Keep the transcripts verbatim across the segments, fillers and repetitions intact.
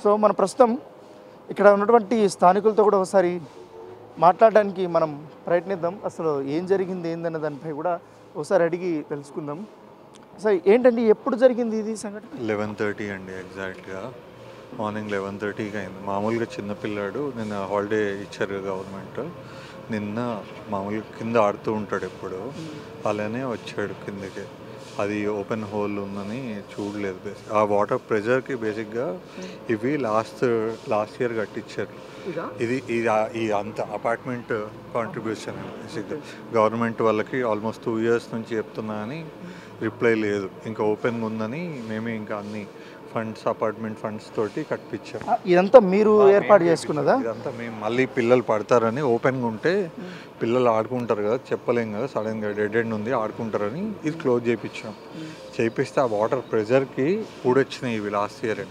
So మన ప్రస్తుతం ఇక్కడ ఉన్నటువంటి స్థానికులతో కూడా ఒకసారి మాట్లాడడానికి మనం ప్రయత్నిద్దాం. అసలు ఏం జరిగింది ఏందన్న దానిపై కూడా ఒకసారి అడిగి తెలుసుకుందాం. సార్ ఏంటండి, ఎప్పుడు జరిగింది ఇది సంఘటన? లెవెన్ థర్టీ అండి, ఎగ్జాక్ట్గా మార్నింగ్ లెవెన్ థర్టీకి అయింది. మామూలుగా చిన్నపిల్లాడు, నిన్న హాలిడే ఇచ్చారు గవర్నమెంట్. నిన్న మామూలుగా కింద ఆడుతూ ఉంటాడు ఎప్పుడు, అలానే వచ్చాడు కిందకి. అది ఓపెన్ హోల్ ఉందని చూడలేదు. బేసిక్ ఆ వాటర్ ప్రెజర్కి బేసిక్గా ఇవి లాస్ట్ లాస్ట్ ఇయర్ కట్టించారు. ఇది ఇది ఈ అంత అపార్ట్మెంట్ కాంట్రిబ్యూషన్ బేసిక్గా గవర్నమెంట్ వాళ్ళకి ఆల్మోస్ట్ టూ ఇయర్స్ నుంచి చెప్తున్నా అని రిప్లై లేదు. ఇంకా ఓపెన్గా ఉందని మేమే ఇంకా అన్ని ఫండ్స్ అపార్ట్మెంట్ ఫండ్స్ తోటి కట్టించాం. ఇదంతా మీరు ఏర్పాటు చేసుకున్నదా? ఇదంతా మేము మళ్ళీ పిల్లలు పడతారని, ఓపెన్గా ఉంటే పిల్లలు ఆడుకుంటారు కదా, చెప్పలేం కదా, సడన్గా డెడ్ ఎండ్ ఉంది ఆడుకుంటారని ఇది క్లోజ్ చేయించాం. చేపిస్తే ఆ వాటర్ ప్రెజర్కి ఊడొచ్చినాయి ఇవి లాస్ట్ ఇయర్.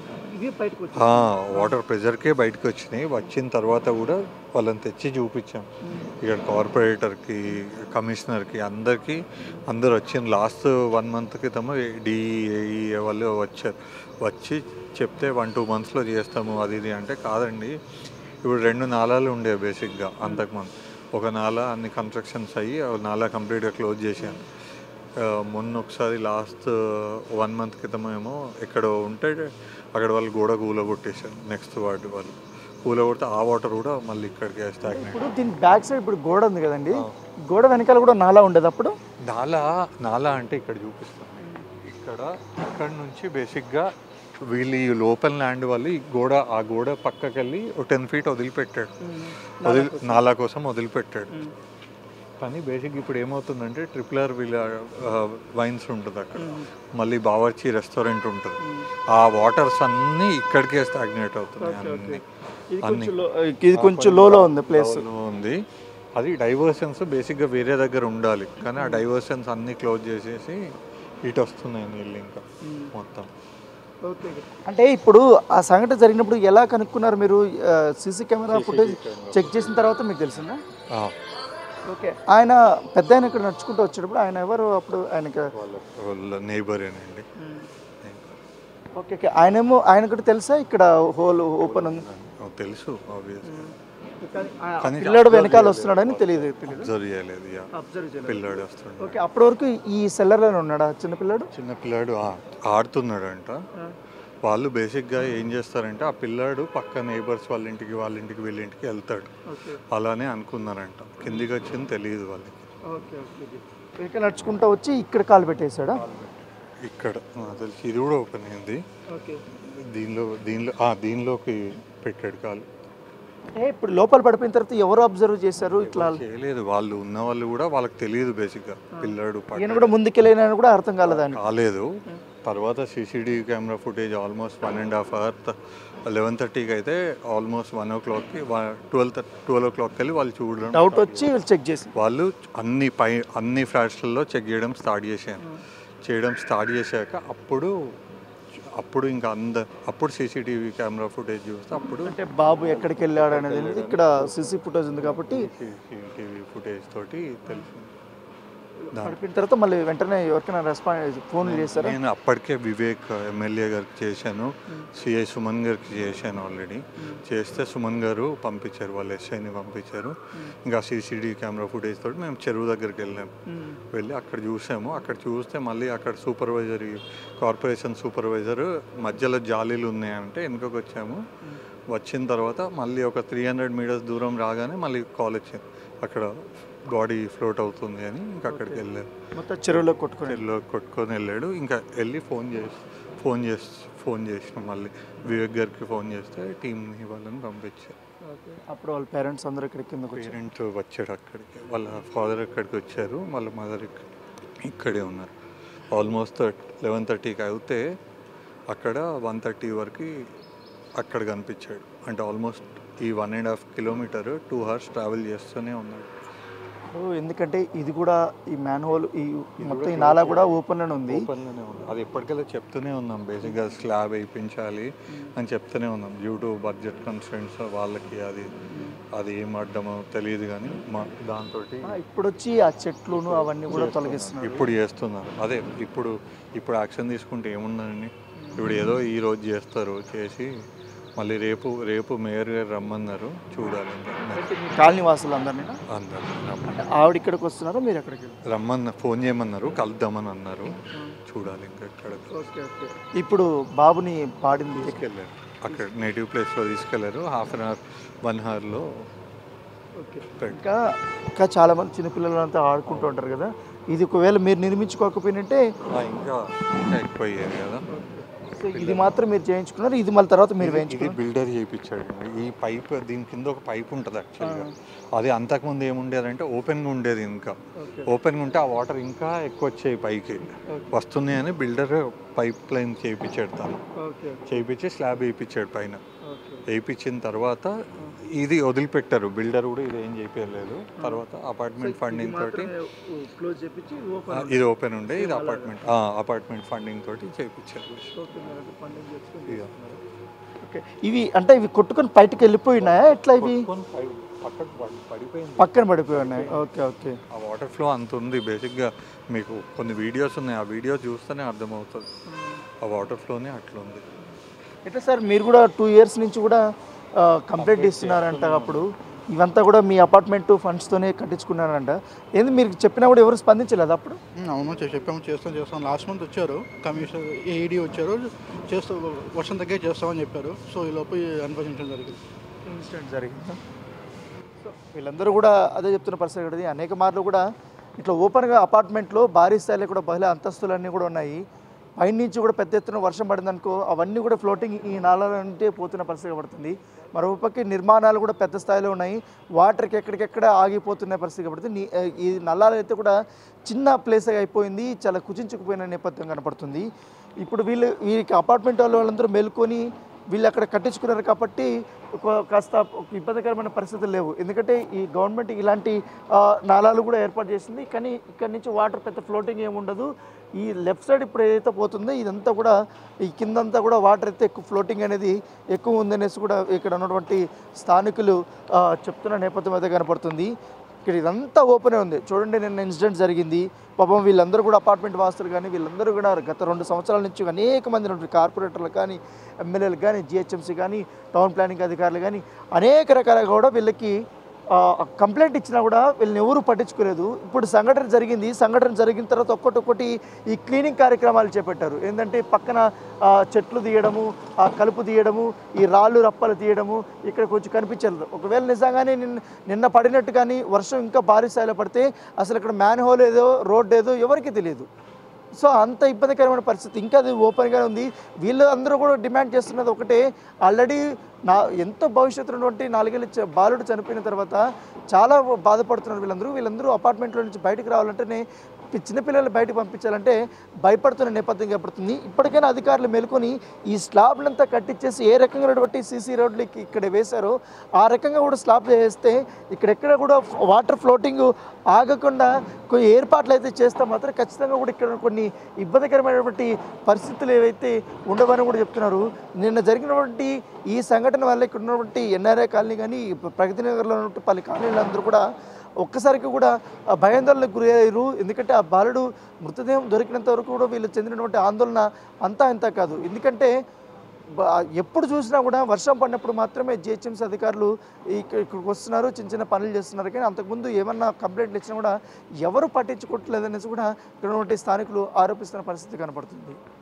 వాటర్ ప్రెజర్కే బయటకు వచ్చినాయి. వచ్చిన తర్వాత కూడా వాళ్ళని తెచ్చి చూపించాం ఇక్కడ కార్పొరేటర్కి, కమిషనర్కి, అందరికీ. అందరు వచ్చింది లాస్ట్ వన్ మంత్ క్రితము డిఈఏఈ వాళ్ళు వచ్చారు. వచ్చి చెప్తే వన్ టూ మంత్స్లో చేస్తాము అది ఇది అంటే, కాదండి ఇప్పుడు రెండు నాలాలు ఉండేవి బేసిక్గా అంతకుముందు. ఒక నాలా అన్ని కన్స్ట్రక్షన్స్ అయ్యి నాలా కంప్లీట్గా క్లోజ్ చేశాను. మొన్న ఒకసారి లాస్ట్ వన్ మంత్ క్రితమేమో ఎక్కడ ఉంటే అక్కడ వాళ్ళు గోడ కూల కొట్టేశారు. నెక్స్ట్ వార్డు వాళ్ళు కూల కొడితే ఆ వాటర్ కూడా మళ్ళీ ఇక్కడికి స్టాగ్నేట్. ఇప్పుడు దీని బ్యాక్ సైడ్ ఇప్పుడు గోడ ఉంది కదండి, గోడ వెనకాల కూడా నాలా ఉండేది. అప్పుడు నాలా నాలా అంటే ఇక్కడ చూపిస్తాను. ఇక్కడ ఇక్కడ నుంచి బేసిక్గా వీళ్ళు ఈ లోపల ల్యాండ్ వాళ్ళు ఈ గోడ ఆ గోడ పక్కకి వెళ్ళి ఒక టెన్ ఫీట్ వదిలిపెట్టాడు, వదిలి నాలా కోసం వదిలిపెట్టాడు. కానీ బేసిక్ ఇప్పుడు ఏమవుతుందంటే ట్రిపుల్ ఆర్ వీళ్ళ వైన్స్ ఉంటుంది అక్కడ, మళ్ళీ బావర్చి రెస్టారెంట్ ఉంటుంది. ఆ వాటర్స్ అన్నీ ఇక్కడికే స్టాగ్నేట్ అవుతున్నాయి. అన్ని అన్ని ఇది కొంచెం లోలో ఉంది, ప్లేస్ ఉంది. అది డైవర్షన్స్ బేసిక్గా వేరే దగ్గర ఉండాలి, కానీ ఆ డైవర్షన్స్ అన్నీ క్లోజ్ చేసేసి ఇటు వస్తున్నాయి నీళ్ళు ఇంకా మొత్తం. అంటే ఇప్పుడు ఆ సంఘటన జరిగినప్పుడు ఎలా కనుక్కున్నారు మీరు? సీసీ కెమెరా ఫుటేజ్ చెక్ చేసిన తర్వాత మీకు తెలిసిందా? ఓకే. ఆయన పెద్ద ఆయన ఇక్కడ నడుచుకుంటూ వచ్చేటప్పుడు ఆయన ఎవరు అప్పుడు? ఆయనకి వాళ్ళ నైబరేనండి. Okay okay. ఆయనేమో ఆయన కూడా తెలుసా ఇక్కడ హోల్ ఓపెన్ ఉంది? తెలుసు, పిల్లాడు వెనకాల వస్తున్నాడని తెలియదు. అబ్జర్వ్ చేయలేదు పిల్లాడు వస్తున్నాడు. ఓకే. అప్పటి వరకు ఈ సెల్లర్లోనే ఉన్నాడా చిన్న పిల్లాడు? చిన్న పిల్లాడు ఆడుతున్నాడంట. వాళ్ళు బేసిక్గా ఏం చేస్తారంటే ఆ పిల్లాడు పక్క నైబర్స్ వాళ్ళ ఇంటికి వాళ్ళ ఇంటికి వీళ్ళ ఇంటికి వెళ్తాడు, అలానే అనుకున్నారంట. కిందికి వచ్చింది తెలియదు వాళ్ళకి. వెనకాల నడుచుకుంటూ వచ్చి ఇక్కడ కాలు పెట్టేశాడా? ఇక్కడ తెలిసి ఇది కూడా ఓపెన్ అయింది. దీనిలో దీనిలో దీనిలోకి పెట్టాడు కాలు. ఇప్పుడు లోపల పడిపోయిన తర్వాత ఎవరు అబ్జర్వ్ చేశారు? ఇట్లా చేయలేదు, వాళ్ళు ఉన్న వాళ్ళు కూడా వాళ్ళకి తెలియదు బేసిక్గా. పిల్లాడు కూడా ముందుకెళ్ళిన కూడా అర్థం కాలేదు కాలేదు. తర్వాత CCTV camera footage almost one and half hour, eleven థర్టీకి అయితే ఆల్మోస్ట్ వన్ ఓ క్లాక్కి ట్వెల్వ్ ట్వెల్వ్ ఓ క్లాక్కి వెళ్ళి వాళ్ళు చూడడం డౌట్ వచ్చి చెక్ చేసి వాళ్ళు అన్ని పై అన్ని ఫ్లాట్స్లలో చెక్ చేయడం స్టార్ట్ చేశాను. చేయడం స్టార్ట్ చేశాక అప్పుడు అప్పుడు ఇంకా అంద అప్పుడు సీసీటీవీ కెమెరా ఫుటేజ్ చూస్తే అప్పుడు అంటే బాబు ఎక్కడికి వెళ్ళాడు అనేది ఇక్కడ సీసీ ఫుటేజ్ ఉంది కాబట్టి సీసీటీవీ ఫుటేజ్ తోటి తెలిసింది. పడిపోయిన తర్వాత మళ్ళీ వెంటనే ఎవరికైనా రెస్పాండ్ ఫోన్ చేశారు? నేను అప్పటికే వివేక్ ఎమ్మెల్యే గారికి చేశాను, సిఐ సుమన్ గారికి చేశాను ఆల్రెడీ. చేస్తే సుమన్ గారు పంపించారు, వాళ్ళు ఎస్ఐని పంపించారు. ఇంకా సీసీటీవీ కెమెరా ఫుటేజ్ తోటి మేము చెరువు దగ్గరికి వెళ్ళాము. వెళ్ళి అక్కడ చూసాము. అక్కడ చూస్తే మళ్ళీ అక్కడ సూపర్వైజర్, కార్పొరేషన్ సూపర్వైజర్ మధ్యలో జాలీలు ఉన్నాయంటే వెనుకకు వచ్చాము. వచ్చిన తర్వాత మళ్ళీ ఒక త్రీ హండ్రెడ్ మీటర్స్ దూరం రాగానే మళ్ళీ కాల్ వచ్చింది, అక్కడ బాడీ ఫ్లోట్ అవుతుంది అని. ఇంకా అక్కడికి వెళ్ళాడు, మొత్తం చెరువులో కొట్టుకొని చెరువులో కొట్టుకొని వెళ్ళాడు. ఇంకా వెళ్ళి ఫోన్ చేసి ఫోన్ చేసి ఫోన్ చేసినాం మళ్ళీ వివేక్ గారికి ఫోన్ చేస్తే టీంని వాళ్ళని పంపించారు. అప్పుడు వాళ్ళ పేరెంట్స్ అందరూ ఇక్కడికి పేరెంట్స్ వచ్చాడు అక్కడికి, వాళ్ళ ఫాదర్ అక్కడికి వచ్చారు, వాళ్ళ మదర్ ఇక్కడే ఉన్నారు. ఆల్మోస్ట్ లెవెన్ థర్టీకి అయితే అక్కడ వన్ థర్టీ వరకు అక్కడ కనిపించాడు. అంటే ఆల్మోస్ట్ ఈ one and half kilometre two hours travel చేస్తూనే ఉన్నాడు. ఎందుకంటే ఇది కూడా ఈ మ్యాన్ హోల్ ఈ మొత్తం ఈ నాలా కూడా ఓపెన్లోనే ఉంది. ఓపెన్లోనే ఉంది. అది ఎప్పటికెళ్ళి చెప్తూనే ఉన్నాం, బేసిక్గా స్లాబ్ వేయించాలి అని చెప్తూనే ఉన్నాం. డ్యూ టు బడ్జెట్ కన్స్ట్రెంట్స్ వాళ్ళకి అది అది ఏం అడ్డమో తెలియదు, కానీ మా దాంతో ఇప్పుడు వచ్చి ఆ చెట్లును అవన్నీ కూడా తొలగిస్తున్నారు. ఇప్పుడు చేస్తున్నారు. అదే ఇప్పుడు ఇప్పుడు యాక్షన్ తీసుకుంటే ఏముందండి, ఇప్పుడు ఏదో ఈ రోజు చేస్తారు, చేసి మళ్ళీ రేపు రేపు మేయర్ గారు రమ్మన్నారు, చూడాలి ఇంకా అంటే మీ కాలనీ వాసులు అందరినీ అందరు రమ్మ అంటే ఆవిడ ఇక్కడికి వస్తున్నారా మీరు ఎక్కడికి వెళ్తారు? రమ్మన్న ఫోన్ చేయమన్నారు, కలుద్దామని అన్నారు, చూడాలి ఇంకా ఎక్కడ. ఓకే ఓకే ఇప్పుడు బాబుని పాడింది తీసుకెళ్ళారు అక్కడ నేటివ్ ప్లేస్లో తీసుకెళ్లారు. హాఫ్ అన్ అవర్ వన్ అవర్లో ఓకే ఇంకా ఇంకా చాలామంది చిన్నపిల్లలంతా ఆడుకుంటూ ఉంటారు కదా, ఇది ఒకవేళ మీరు నిర్మించుకోకపోయినట్టే ఇంకా ఇంకా ఎక్కువ అయ్యేది కదా. సో ఇది మాత్రం మీరు చేయించుకున్నారు, ఇది మళ్ళీ తర్వాత మీరు ఇది వేయించుకున్నారు. బిల్డర్ చేయించాడు. ఈ పైప్ దీని కింద ఒక పైప్ ఉంటుంది యాక్చువల్గా. అది అంతకుముందు ఏముండేదంటే ఓపెన్గా ఉండేది, ఇంకా ఓపెన్గా ఉంటే ఆ వాటర్ ఇంకా ఎక్కువ వచ్చాయి పైకి వస్తున్నాయని బిల్డర్ పైప్ లైన్ చేయించాడు. తను చేయించి స్లాబ్ వేయించాడు పైన. వేయించిన తర్వాత ఇది వదిలిపెట్టారు, బిల్డర్ కూడా ఇది ఏం చేయలేదు. తర్వాత అపార్ట్మెంట్ ఫండింగ్ తోటి ఇది ఓపెన్ ఉండే, ఇది అపార్ట్మెంట్ అపార్ట్మెంట్ ఫండింగ్ తోటి చేయించారు. ఓకే ఇవి అంటే ఇవి కొట్టుకొని బయటకు వెళ్ళిపోయినాయా ఎట్లా? ఇవి పక్కన పడిపోయి ఉన్నాయి. ఓకే ఓకే ఆ వాటర్ ఫ్లో అంత ఉంది. బేసిక్గా మీకు కొన్ని వీడియోస్ ఉన్నాయి, ఆ వీడియో చూస్తేనే అర్థమవుతుంది ఆ వాటర్ ఫ్లోనే అట్లా ఉంది. ఎట్లా సార్ మీరు కూడా టూ ఇయర్స్ నుంచి కూడా కంప్లైంట్ ఇస్తున్నారంట, అప్పుడు ఇవంతా కూడా మీ అపార్ట్మెంట్ ఫండ్స్తోనే కట్టించుకున్నారంట, ఏంది మీరు చెప్పినా కూడా ఎవరు స్పందించలేదు అప్పుడు? అవును చెప్పాము, చేస్తాం చేస్తాం లాస్ట్ మంత్ వచ్చారు కమిషనర్ ఏఈడి వచ్చారు, చేస్తూ వర్షం తగ్గే చేస్తామని చెప్పారు. సో ఈ లోపు అనుభవించడం జరిగింది, ఇన్సిడెంట్ జరిగింది. సో వీళ్ళందరూ కూడా అదే చెప్తున్న పరిస్థితి కదా, అనేక మార్లు కూడా ఇట్లా ఓపెన్గా అపార్ట్మెంట్లో భారీ స్థాయిలో కూడా బహుళ అంతస్తులన్నీ కూడా ఉన్నాయి. పైనుంచి కూడా పెద్ద ఎత్తున వర్షం పడిందనుకో అవన్నీ కూడా ఫ్లోటింగ్ ఈ నాళాల నుండి పోతున్న పరిస్థితి పడుతుంది. మరోపక్క నిర్మాణాలు కూడా పెద్ద స్థాయిలో ఉన్నాయి, వాటర్కి ఎక్కడికెక్కడ ఆగిపోతున్న పరిస్థితి పడుతుంది. ఈ నల్లాలు అయితే కూడా చిన్న ప్లేస్ అయిపోయింది, చాలా కుచించుకుపోయిన నేపథ్యం కనపడుతుంది. ఇప్పుడు వీళ్ళు వీరికి అపార్ట్మెంట్ వాళ్ళందరూ మేల్కొని వీళ్ళు అక్కడ కట్టించుకున్నారు కాబట్టి కాస్త ఇబ్బందికరమైన పరిస్థితులు లేవు. ఎందుకంటే ఈ గవర్నమెంట్ ఇలాంటి నాళాలు కూడా ఏర్పాటు చేసింది, కానీ ఇక్కడ నుంచి వాటర్ పెద్ద ఫ్లోటింగ్ ఏమి ఉండదు. ఈ లెఫ్ట్ సైడ్ ఇప్పుడు ఏదైతే పోతుందో ఇదంతా కూడా ఈ కిందంతా కూడా వాటర్ అయితే ఎక్కువ ఫ్లోటింగ్ అనేది ఎక్కువ ఉందనేసి కూడా ఇక్కడ ఉన్నటువంటి స్థానికులు చెప్తున్న నేపథ్యం అయితే కనపడుతుంది. ఇక్కడ ఇదంతా ఓపెనే ఉంది. చూడండి, నిన్న ఇన్సిడెంట్ జరిగింది. పాపం వీళ్ళందరూ కూడా అపార్ట్మెంట్ వాసులు కానీ వీళ్ళందరూ కూడా గత రెండు సంవత్సరాల నుంచి అనేక మంది కార్పొరేటర్లు కానీ ఎమ్మెల్యేలు కానీ జిహెచ్ఎంసీ కానీ టౌన్ ప్లానింగ్ అధికారులు కానీ అనేక రకాలుగా కూడా వీళ్ళకి కంప్లైంట్ ఇచ్చినా కూడా వీళ్ళని ఎవరు పట్టించుకోలేదు. ఇప్పుడు సంఘటన జరిగింది, సంఘటన జరిగిన తర్వాత ఒక్కటి ఒక్కటి ఈ క్లీనింగ్ కార్యక్రమాలు చేపట్టారు. ఏంటంటే పక్కన చెట్లు తీయడము, ఆ కలుపు తీయడము, ఈ రాళ్ళు రప్పలు తీయడము ఇక్కడ కొంచెం కనిపించలేదు. ఒకవేళ నిజంగానే నిన్న నిన్న పడినట్టు కానీ వర్షం ఇంకా భారీ స్థాయిలో పడితే అసలు ఇక్కడ మ్యాన్ హోల్ ఏదో రోడ్ ఏదో ఎవరికి తెలియదు. సో అంత ఇబ్బందికరమైన పరిస్థితి, ఇంకా అది ఓపెన్గానే ఉంది. వీళ్ళు అందరూ కూడా డిమాండ్ చేస్తున్నది ఒకటే, ఆల్రెడీ నా ఎంతో భవిష్యత్తు ఉన్నటువంటి నాలుగేళ్ళ బాలుడు చనిపోయిన తర్వాత చాలా బాధపడుతున్నారు వీళ్ళందరూ. వీళ్ళందరూ అపార్ట్మెంట్లో నుంచి బయటకు రావాలంటేనే చిన్నపిల్లలు బయటకు పంపించాలంటే భయపడుతున్న నేపథ్యం ఏర్పడుతుంది. ఇప్పటికైనా అధికారులు మేల్కొని ఈ స్లాబ్లంతా కట్టించేసి ఏ రకంగా సీసీ రోడ్లకి ఇక్కడ వేశారో ఆ రకంగా కూడా స్లాబ్ చేస్తే ఇక్కడెక్కడ కూడా వాటర్ ఫ్లోటింగ్ ఆగకుండా కొన్ని ఏర్పాట్లు అయితే చేస్తే మాత్రం ఖచ్చితంగా కూడా ఇక్కడ కొన్ని ఇబ్బందికరమైనటువంటి పరిస్థితులు ఏవైతే ఉండవని కూడా చెప్తున్నారు. నిన్న జరిగినటువంటి ఈ సంఘటన వల్ల ఇక్కడ ఉన్నటువంటి ఎన్ఆర్ఐ కాలనీ కానీ ప్రగతి నగర్లో ఉన్నటువంటి పలు కాలనీలందరూ కూడా ఒక్కసారికి కూడా భయాందోళనకు గురి అయ్యారు. ఎందుకంటే ఆ బాలుడు మృతదేహం దొరికినంత వరకు కూడా వీళ్ళు చెందినటువంటి ఆందోళన అంతా ఇంత కాదు. ఎందుకంటే ఎప్పుడు చూసినా కూడా వర్షం పడినప్పుడు మాత్రమే జిహెచ్ఎంసీ అధికారులు ఇక్కడికి వస్తున్నారు, చిన్న చిన్న పనులు చేస్తున్నారు. కానీ అంతకుముందు ఏమన్నా కంప్లైంట్లు ఇచ్చినా కూడా ఎవరు పట్టించుకోవట్లేదనేసి కూడా ఇక్కడ ఉన్నటువంటి స్థానికులు ఆరోపిస్తున్న పరిస్థితి కనపడుతుంది.